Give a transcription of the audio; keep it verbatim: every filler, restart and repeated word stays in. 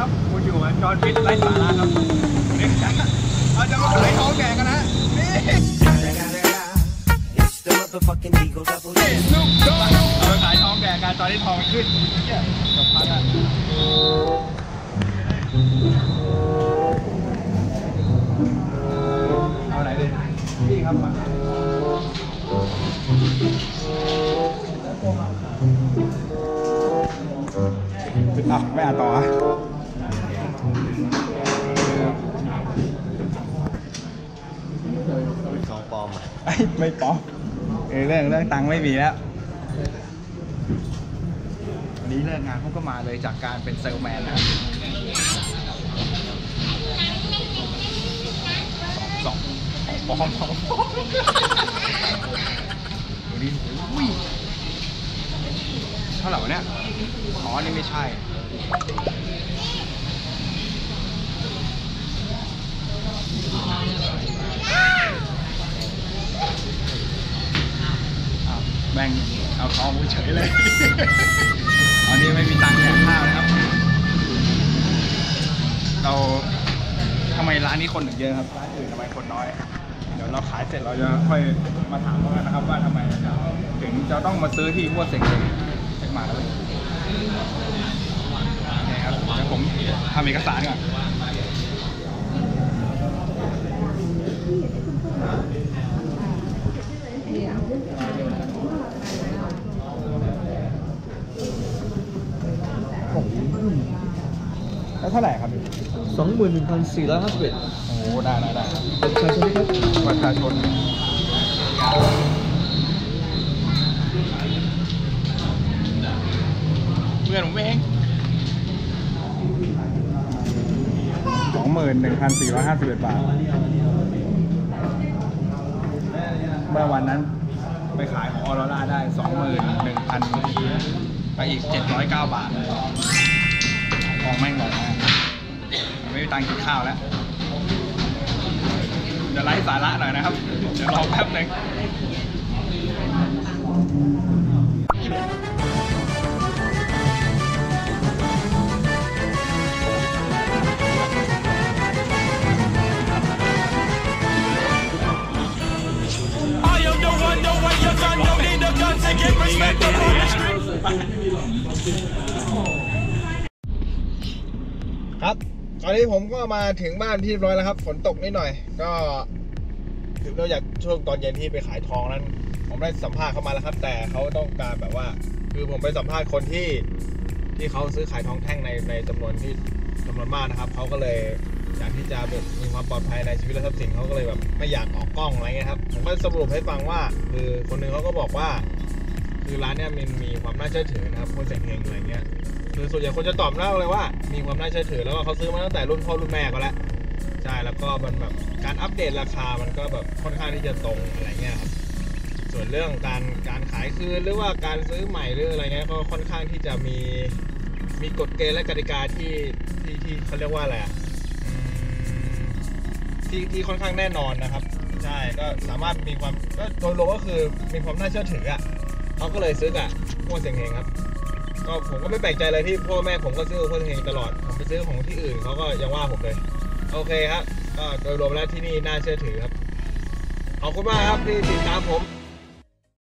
ครับคุณอยู่กับจอห์นวิทย์ไร้สาระครับเด็กจังเราจะมาขายทองแดงกันนะนี่เราขายทองแดงกันตอนที่ทองมันขึ้นเนี่ยจบพันอ่ะเอาไหนดิพี่ครับมาอ่ะไม่อ่านต่อทองปลอมอ่ะไม่ปลอมเรื่องเรื่องตังค์ไม่มีแล้ววันนี้เลิกงานผมก็มาเลยจากการเป็นเซลแมนนะสองสองปลอมสองปลอมดูดิอุ้ยเท่าไหร่วะเนี่ยอ๋อนี่ไม่ใช่แม่งเอาทองไปเฉยเลย อันนี้ไม่มีตังค์แจกข้าวนะครับเราทำไมร้านนี้คนถึงเยอะครับร้านอื่นทำไมคนน้อยเดี๋ยวเราขายเสร็จเราจะค่อยมาถามกันนะครับว่าทำไมถึงจะต้องมาซื้อที่พวกเซ็งเซ็งมาแล้วนี่ครับเดี๋ยวผมทำเอกสารก่อนแล้วเท่าไหร่ครับสองหมื่นหนึ่งพันสี่ร้อยห้าสิบเอ็ดโอ้ได้ได้ได้ประชาชนครับประชาชนเพื่อนผมเองสองหมื่นหนึ่งพันสี่ร้อยห้าสิบเอ็ดบาทเมื่อวันนั้นไปขายของออโรราได้สองหมื่นหนึ่งพันไปอีกเจ็ดร้อยเก้าบาททองแม่งหมดนะไม่มีตังค์กินข้าวแล้วเดี๋ยวไลฟ์สาระหน่อยนะครับเดี๋ยวรอแป๊บนึงครับตอนนี้ผมก็มาถึงบ้านที่เรียบร้อยแล้วครับฝนตกนิดหน่อยก็ถึงเราอยากช่วงตอนเย็นที่ไปขายทองนั้นผมได้สัมภาษณ์เข้ามาแล้วครับแต่เขาต้องการแบบว่าคือผมไปสัมภาษณ์คนที่ที่เขาซื้อขายทองแท่งในในจำนวนที่จำนวนมากนะครับเขาก็เลยอยากที่จะแบบมีความปลอดภัยในชีวิตและทรัพย์สินเขาก็เลยแบบไม่อยากออกกล้องอะไรเงี้ยครับผมก็สรุปให้ฟังว่าคือคนหนึ่งเขาก็บอกว่าคือร้านเนี้ยมันมีความน่าเชื่อถือนะครับคนเซ็งเฮงอะไรเงี้ยคือส่วนใหญ่คนจะตอบเล่าเลยว่ามีความน่าเชื่อถือแล้วก็เขาซื้อมาตั้งแต่รุ่นพ่อรุ่นแม่ก็แล้วใช่แล้วก็มันแบบการอัปเดตราคามันก็แบบค่อนข้างที่จะตรงอะไรเงี้ยครับส่วนเรื่องการการขายคืนหรือว่าการซื้อใหม่หรืออะไรเงี้ยก็ค่อนข้างที่จะมีมีกฎเกณฑ์และกติกาที่ที่ที่เขาเรียกว่าอะไรอ่ะที่ที่ค่อนข้างแน่นอนนะครับใช่ก็สามารถมีความก็โดยรวมก็คือมีความน่าเชื่อถืออ่ะเขาก็เลยซื้อกับพวกเซ็งเฮงครับก็ผมก็ไม่แปลกใจเลยที่พ่อแม่ผมก็ซื้อพวกเซ็งเฮงตลอดผมไปซื้อของที่อื่นเขาก็ยังว่าผมเลยโอเคครับก็โดยรวมแล้วที่นี่น่าเชื่อถือครับขอบคุณมากครับที่ติดตามผม